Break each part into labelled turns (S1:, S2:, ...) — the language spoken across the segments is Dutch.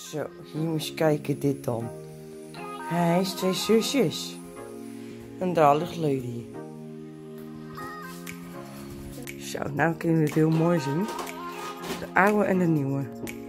S1: Zo, hier moet je kijken, dit dan. Hij is twee zusjes. En daar ligt Lady. Zo, nou kunnen we het heel mooi zien. De oude en de nieuwe.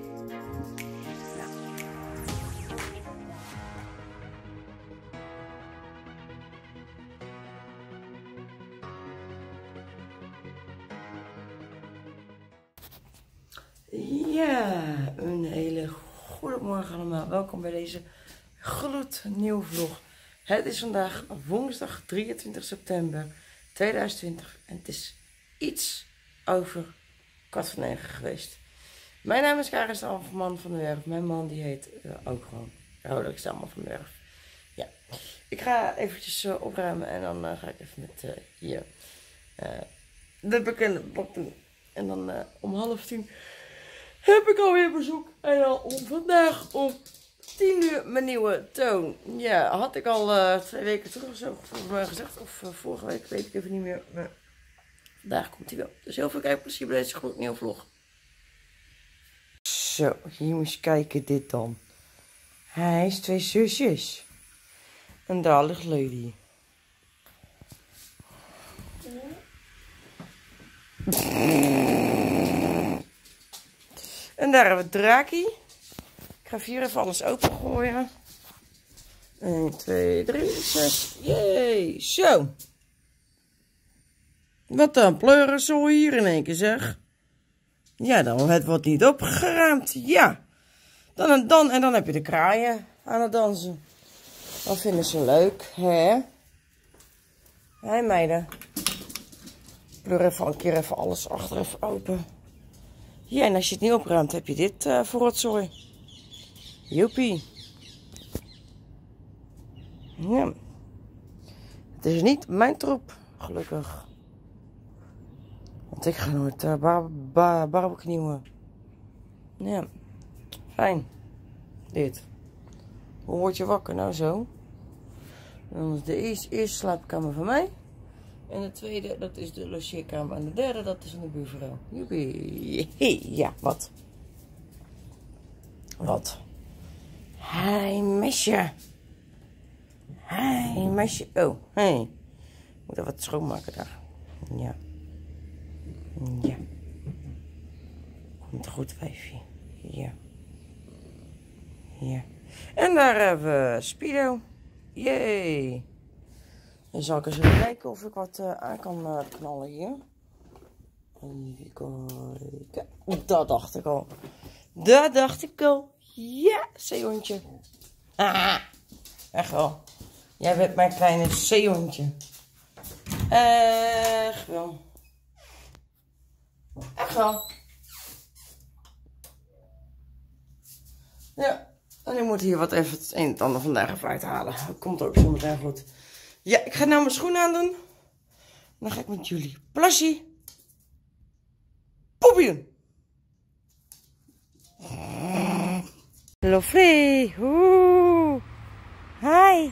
S1: Ja, een hele goede morgen allemaal. Welkom bij deze gloednieuwe vlog. Het is vandaag woensdag 23 september 2020 en het is iets over 8:45 geweest. Mijn naam is Karin Stamman van der Werf. Mijn man die heet ook gewoon Roderick Stamman van der Werf. Ja, ik ga eventjes opruimen en dan ga ik even met hier de bekende blok doen. En dan om 9:30 heb ik alweer bezoek. En dan vandaag om 10 uur mijn nieuwe toon. Ja, had ik al 2 weken terug of zo volgens mij gezegd. Of vorige week, weet ik even niet meer. Maar vandaag komt hij wel. Dus heel veel kijkplezier bij deze gloednieuwe vlog. Zo, hier moet je kijken, dit dan. Hij is twee zusjes. En daar ligt Lady. En daar hebben we Draki. Ik ga hier even alles opengooien. 1, 2, 3, 6. Jee, zo. Wat een pleurenzooi hier in één keer, zeg. Ja, het wordt niet opgeruimd. Ja. Dan heb je de kraaien aan het dansen. Dat vinden ze leuk, hè? Hé meiden. Pleur even een keer even alles achter even open. Ja, en als je het niet opruimt, heb je dit voor het zooi. Joepie. Ja. Het is niet mijn troep, gelukkig. Want ik ga nooit barbecuen. Ja, fijn. Dit. Hoe word je wakker? Nou zo. En dan is de eerste slaapkamer van mij. En de tweede, dat is de logeerkamer. En de derde, dat is van de buurvrouw. Joepie. Ja, wat? Wat? Hi, mesje. Hi, mesje. Oh, hey. Moet er wat schoonmaken daar. Ja. Ja. Komt goed, wijfje. Ja. Ja. En daar hebben we Speedo. Yay. Dan zal ik eens even kijken of ik wat aan kan knallen hier. Even kijken. Dat dacht ik al. Dat dacht ik al. Ja, zeehondje. Ah, echt wel. Jij bent mijn kleine zeehondje. Echt wel. Echt wel. Ja, en ik moet hier wat even het een en het ander vandaag even uithalen. Dat komt ook zo meteen goed. Ja, ik ga nou mijn schoenen aandoen. Dan ga ik met jullie plassie. Poepie doen. Lovely. Oeh. Hi.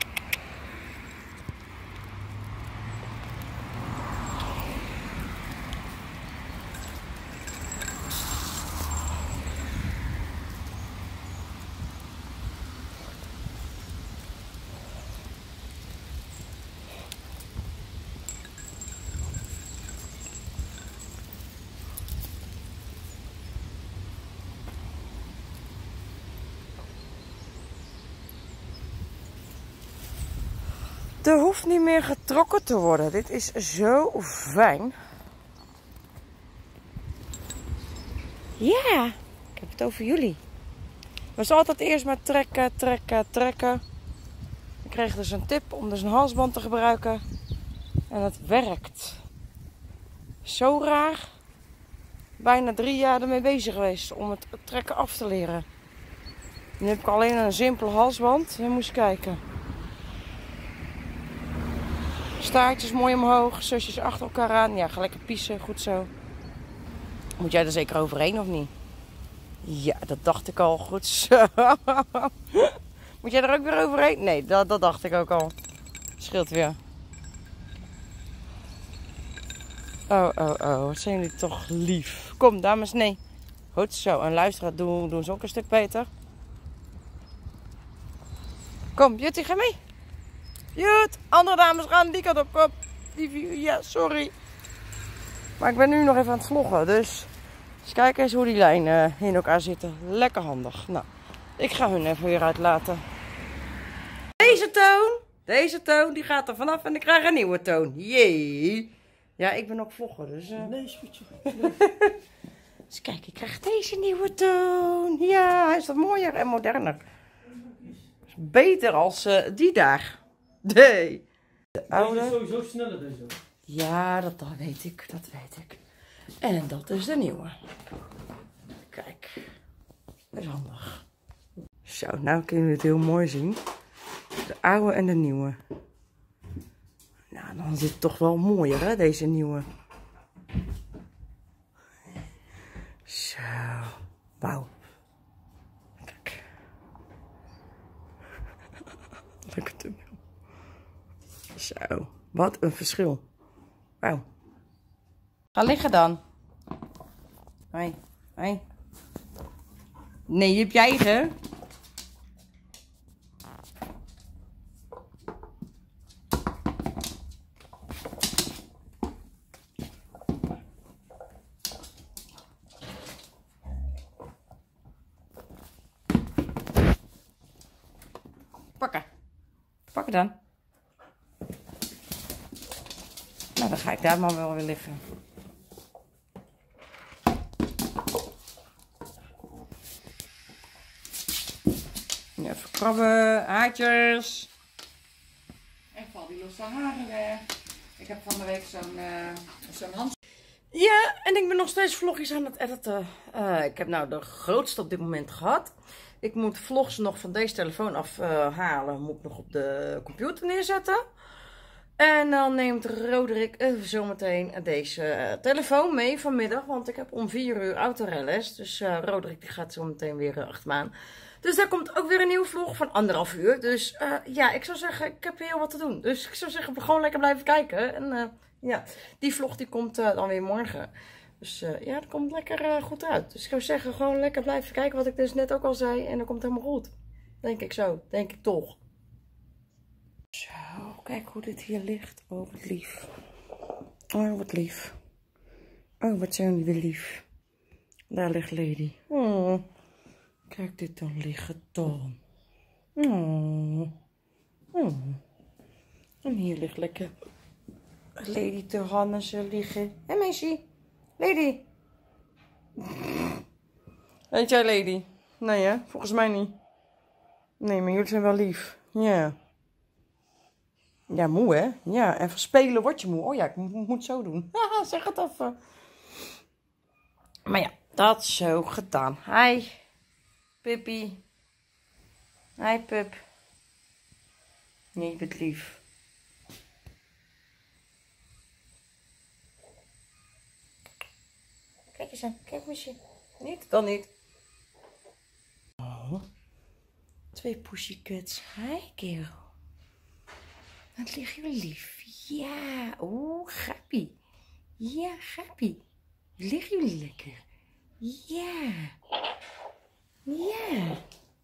S1: Er hoeft niet meer getrokken te worden. Dit is zo fijn. Ja, ik heb het over jullie. We zullen altijd eerst maar trekken. Ik kreeg dus een tip om dus een halsband te gebruiken. En het werkt. Zo raar. Bijna 3 jaar ermee bezig geweest om het trekken af te leren. Nu heb ik alleen een simpele halsband. En moest kijken. Staartjes mooi omhoog, zusjes achter elkaar aan. Ja, ga lekker piezen, goed zo. Moet jij er zeker overheen of niet? Ja, dat dacht ik al, goed zo. Moet jij er ook weer overheen? Nee, dat dacht ik ook al. Scheelt weer. Oh, wat zijn jullie toch lief. Kom, dames, nee. Goed zo, en luisteren doen ze ook een stuk beter. Kom, Jutty, ga mee. Jut, andere dames gaan die kant op. Kom. Ja, sorry. Maar ik ben nu nog even aan het vloggen. Dus kijk eens hoe die lijnen in elkaar zitten. Lekker handig. Nou, ik ga hun even weer uitlaten. Deze toon, die gaat er vanaf en ik krijg een nieuwe toon. Jee. Ja, ik ben ook vlogger, dus...
S2: Nee, spuitje.
S1: Dus kijk, ik krijg deze nieuwe toon. Ja, hij is wat mooier en moderner. Is beter als die daar. Nee. De oude.
S2: Deze is sowieso sneller deze.
S1: Ja, dat weet ik. Dat weet ik. En dat is de nieuwe. Kijk. Dat is handig. Zo, nou kunnen we het heel mooi zien. De oude en de nieuwe. Nou, dan is het toch wel mooier, hè, deze nieuwe. Zo. Wauw. Kijk. Lekker te veel. Zo. Wat een verschil. Wauw. Ga liggen dan. Hoi. Hoi. Nee, je hebt je eigen. Pakken. Pakken dan. Nou, dan ga ik daar maar wel weer liggen. Even krabben, haartjes. En val die losse haren weg. Ik heb van de week zo'n hand. Ja, en ik ben nog steeds vlogjes aan het editen. Ik heb nou de grootste op dit moment gehad. Ik moet vlogs nog van deze telefoon afhalen. Moet ik nog op de computer neerzetten. En dan neemt Roderick zometeen deze telefoon mee vanmiddag. Want ik heb om 4 uur autorijles. Dus Roderick die gaat zometeen weer achter me aan. Dus daar komt ook weer een nieuwe vlog van 1,5 uur. Dus ja, ik zou zeggen, ik heb heel wat te doen. Dus ik zou zeggen, gewoon lekker blijven kijken. En ja, die vlog die komt dan weer morgen. Dus ja, dat komt lekker goed uit. Dus ik zou zeggen, gewoon lekker blijven kijken wat ik dus net ook al zei. En dat komt helemaal goed. Denk ik zo. Denk ik toch. Zo, kijk hoe dit hier ligt. Oh, wat lief. Oh, wat lief. Oh, wat zijn die weer lief. Daar ligt Lady. Oh, kijk dit dan liggen dan. Oh. Oh. En hier ligt lekker Lady te Hannessen liggen. Hé, meisje. Lady. Weet jij Lady? Nee hè? Volgens mij niet. Nee, maar jullie zijn wel lief. Ja. Ja, moe hè? Ja, en van spelen word je moe. Oh ja, ik moet zo doen. Haha, zeg het even. Maar ja, dat is zo gedaan. Hi, Pippi. Hi, Pup. Nee, je bent lief. Kijk eens aan. Kijk misschien. Niet? Dan niet. Oh. 2 pussycats. Hi, kerel. Wat liggen jullie lief. Ja. Oeh, grappie. Ja, grappie. Liggen jullie lekker. Ja. Ja.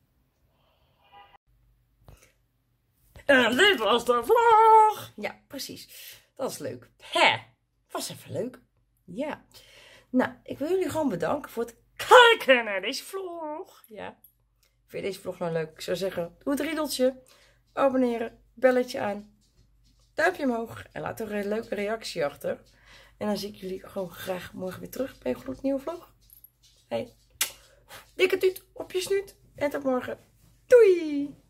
S1: En dit was de vlog. Ja, precies. Dat is leuk. Hè? Was even leuk. Ja. Nou, ik wil jullie gewoon bedanken voor het kijken naar deze vlog. Ja. Vind je deze vlog nou leuk? Ik zou zeggen, doe het riedeltje. Abonneren. Belletje aan. Duimpje omhoog. En laat er een leuke reactie achter. En dan zie ik jullie gewoon graag morgen weer terug bij een gloednieuwe vlog. Hey. Dikke tuut op je snuit. En tot morgen. Doei!